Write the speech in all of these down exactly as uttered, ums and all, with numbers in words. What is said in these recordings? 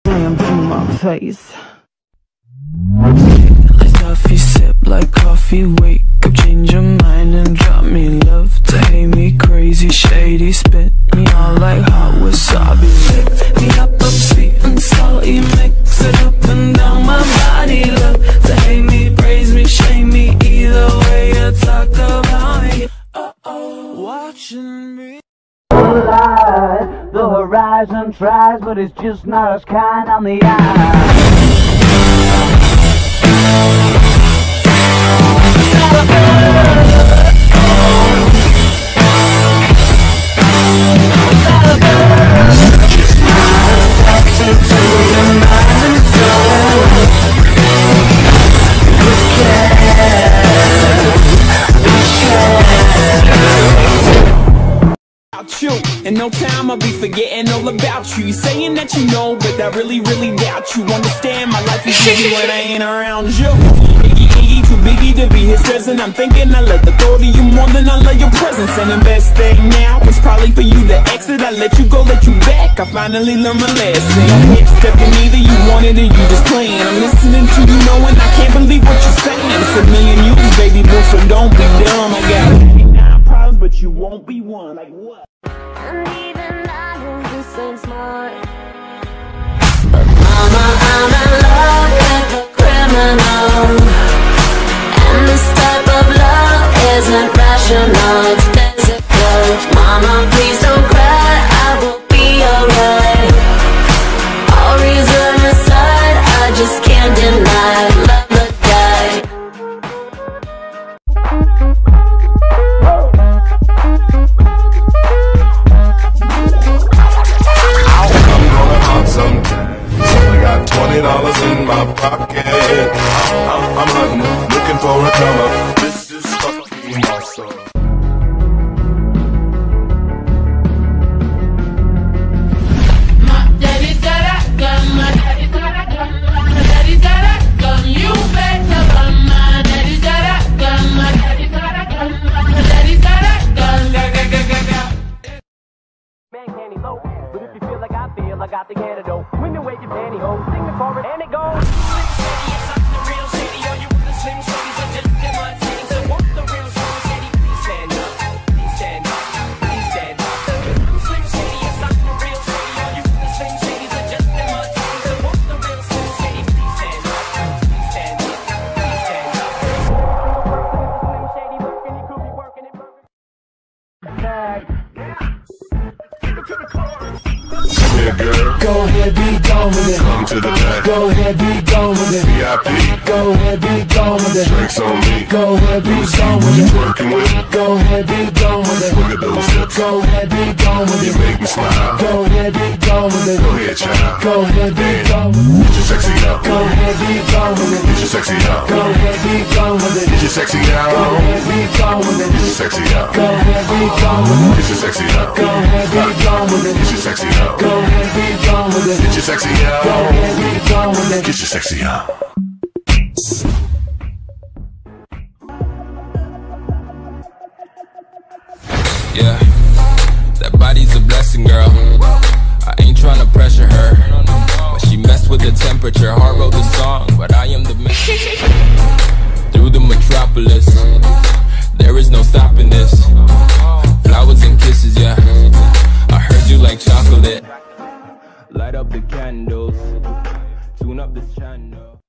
slammed in my face. Like coffee, sip like coffee, wake up, change your mind and drop me love. To hate me crazy, shady, spit me all like hot wasabi. Lick me up, up sweet and salty, mix it up and down my body, love. To hate me, praise me, shame me, either way you talk about me. Uh-oh, watching me. The horizon tries, but it's just not as kind on the eye. You. In no time I'll be forgetting all about you. You saying that you know, but I really, really doubt you. Understand my life is easy when I ain't around you. Iggy, Iggy, too biggie to be his present. I'm thinking I love the thought of you more than I love your presence. And the best thing now is probably for you to exit. I let you go, let you back. I finally learned my lesson. I hit stepping, either you wanted it, you just playing. I'm listening to you knowing I can't believe what you're saying. It's a million you, baby boo, so don't be dumb. I got nine problems, but you won't be one. Like what? And even I know this ain't smart, but mama, I'm in love with a criminal. And this type of love isn't rational, it's physical. Mama, please don't cry, I will be alright. All reason aside, I just can't deny love or die. Only got twenty dollars in my pocket. I'm, I'm hunting, looking for a come up. This is fucking awesome. My daddy's got a gun, my daddy's got a gun, my daddy's got a gun. You better run. My daddy's got a gun, my daddy's got a gun, my daddy's got a gun. Ga, ga, ga, ga, ga. Man can't elope, but if you feel like I feel, I got the antidote. When you wave your pantyhose, sing the chorus, and it goes. Girl, go ahead, be gone with it. come to the back. Go ahead, be gone with it. V I P, Go ahead, be gone with it. drinks on me. Go ahead, be See gone what with you it. working with. Go ahead, be gone with it. Look at those hips. Go ahead, be gone with You it. make me smile. Go ahead, be gone with it. Go ahead, child. Go ahead, be gone with it. Get your sexy out. Go ahead, be gone with it. Get your sexy out. Go ahead, be gone with it. Get your sexy out. Go ahead, be gone with it. Get your sexy out. Go ahead, be gone with it. Get your sexy out. Go ahead, be gone with it. Get your sexy out. Go ahead, be gone with it. Get your sexy out. Go ahead, be gone with it. Get your sexy out. Yeah, that body's a blessing, girl. I ain't tryna pressure her, but she messed with the temperature. Heart wrote the song, but I am the man. Through the metropolis, there is no stopping this. Flowers and kisses, yeah. I heard you like chocolate. Light up the candles, tune up this channel.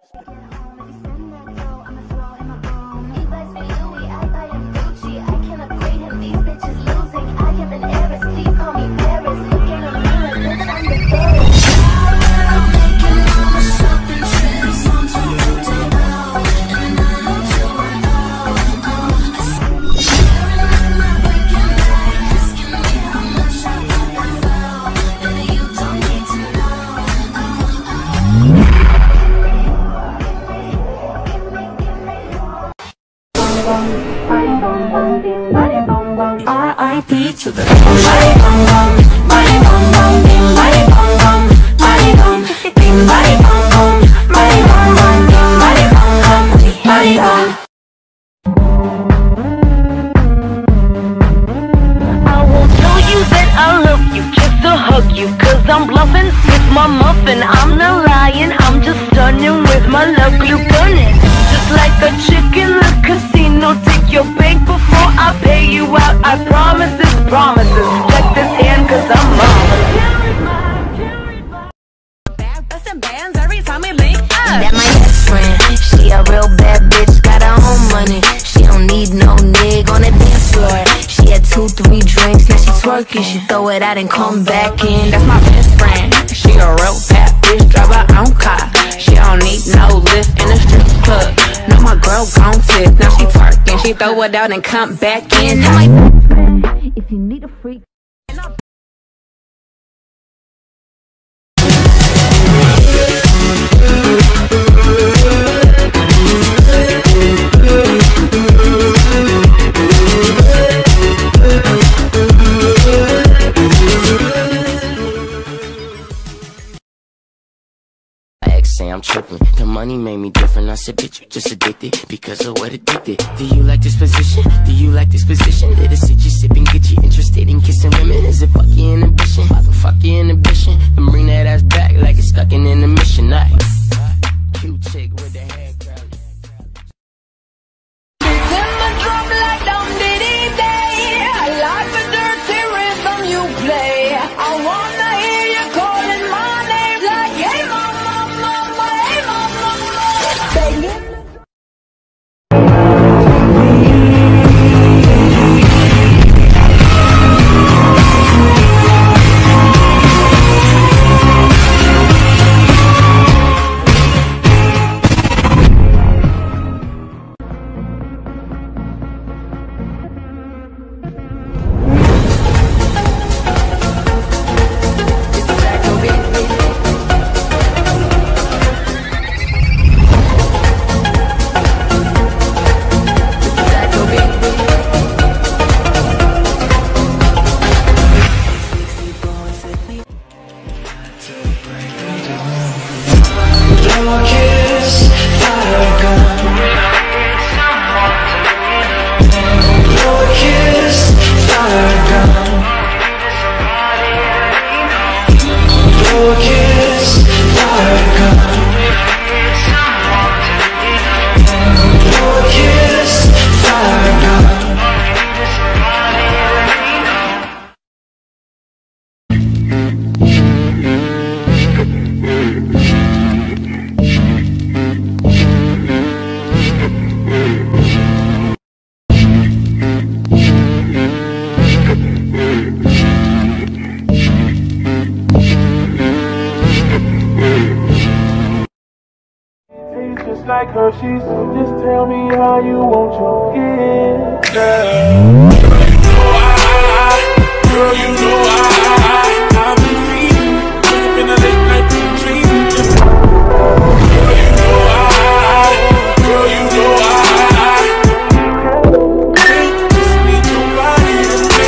R I P to the body bum bum, body bum bum, bing body bum bum, body bum, bing body bum bum, body bum bum, bing body bum bum, body bum. I won't tell you that I love you just to hug you, cause I'm bluffing with my muffin. I'm not lying, I'm just stunning with my love glue gunning. Just like a chick in the casino, take your bank before I pay you out. I promise this promises. Check this hand cause I'm mama. Bands every time we link up. That my best friend, she a real bad bitch, got her own money. She don't need no nigga on the dance floor. She had two, three drinks, now she twerking. She throw it out and come back in. That's my best friend. She a real bad bitch, drive her own car. She don't need no lift in a strip club. No, my girl gon' tip. Now she twerking, she throw it out and come back in. That my best friend, if you need a freak. Say I'm tripping, the money made me different. I said, bitch, you just addicted because of what addicted. Do you like this position? Do you like this position? Let us sit you sipping, get you interested in kissing women. Is it fuck your inhibition? Fuck your inhibition and bring that ass back like it's stuck in intermission. Night, cute chick with the hair curly. Like Hershey's, just tell me how you want your skin. Girl, you know I, girl, you know I, I've been feeding, wake up in a late night dream. Girl, you know I, girl, you know I, just need your body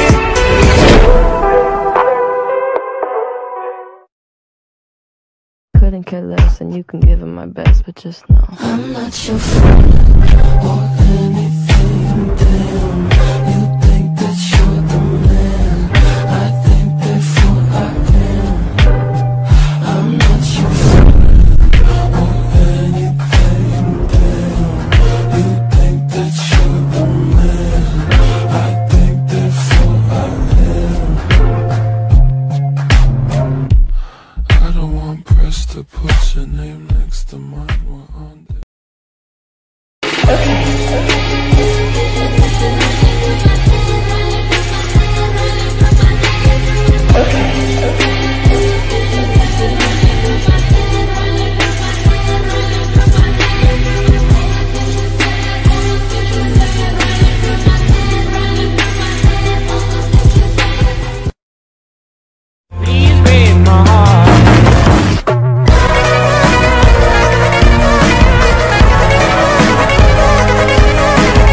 to couldn't care less, and you can give him my best, but just know I'm not your friend or anything, damn. You think that you're the man, I think therefore I am. I'm not your friend or anything, damn. You think that you're the man, I think therefore I am. I don't want press to put your name next to mine. We're on the Please read my heart.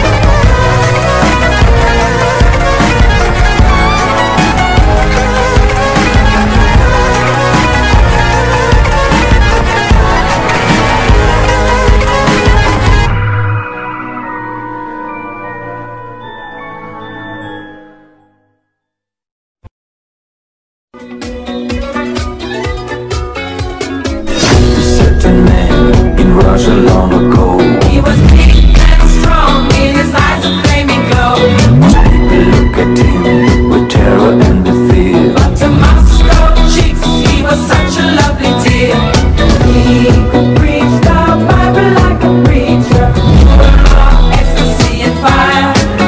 such a long ago. He was big and strong, in his eyes a flaming glow. People look at him with terror and with fear. But to Moscow chicks, he was such a lovely dear. He could preach the Bible like a preacher, full of ecstasy and fire.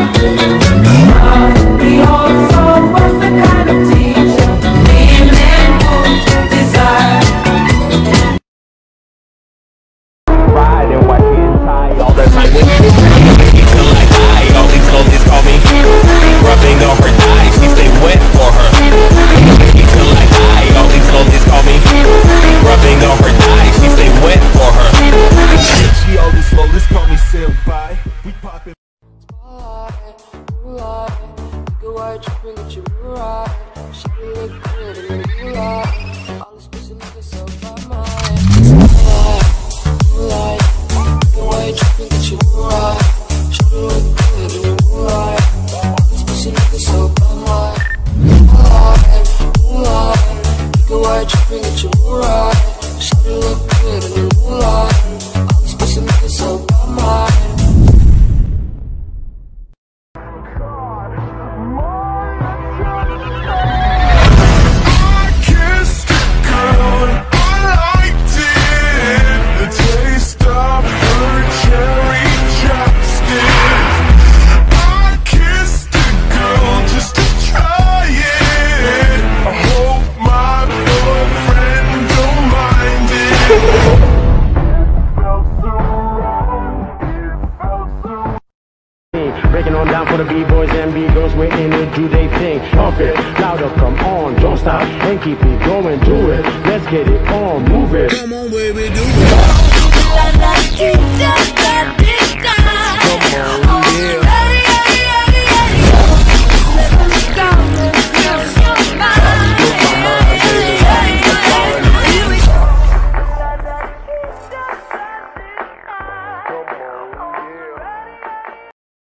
But he also was the kind of teacher women would desire. Ride and white and tie all the time. When you feel like I, all these ladies call me rubbing on her thighs, she stay wet for her. You feel like I, all these ladies call me rubbing on her thighs, she stay wet for her. She all these ladies call me senpai. We poppin'. Breaking on down for the B-boys and B-girls, we're in it, do they thing. Pump it, louder, come on, don't stop, and keep it going, do it. Let's get it on, move it. Come on, baby, do it.